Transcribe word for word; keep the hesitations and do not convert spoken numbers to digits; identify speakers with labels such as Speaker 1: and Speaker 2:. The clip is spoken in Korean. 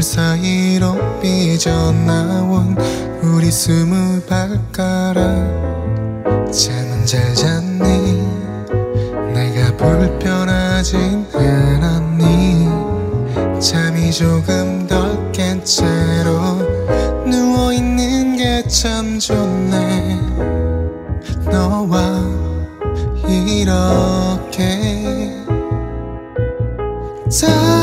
Speaker 1: 사이로 삐져나온 우리 스무 발가락. 잠은 잘 잤니? 내가 불편하진 않았니? 잠이 조금 덜 깬 채로 누워있는 게 참 좋네. 너와 이렇게 다